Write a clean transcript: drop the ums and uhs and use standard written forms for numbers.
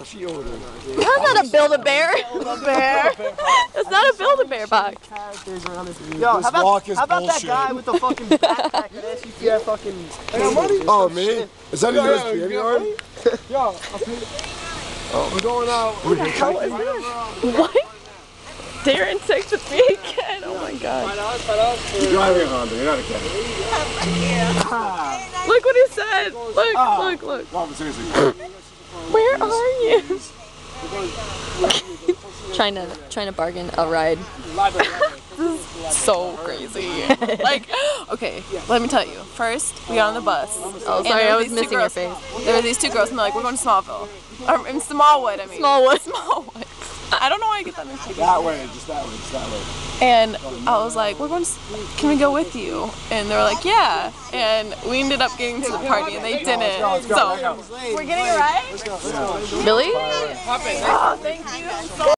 She ordered. That's not a Build-A-Bear. It's not a Build-A-Bear box. Yo, how about that bullshit. guy with the fucking backpack and SUPI fucking... Oh, me? Is that a USB card? Yo, we're going out. What? Darren texted me again. Oh my god. You're driving a Honda, you're not a Kevin. Look what he said. Look, look. No, but seriously. Where are you? trying to bargain a ride. This is so crazy. Like, okay, let me tell you. First, we got on the bus. Oh, sorry, I was missing your face. There were these two girls, and they're like, we're going to Smallville. Or in Smallwood, I mean. Smallwood. Smallwood. I don't know why I get that mixed up. That way, just that way, just that way. And I was like, can we go with you? And they were like, yeah. And we ended up getting to the party, and they didn't. So, we're getting a ride? Really? Oh, thank you.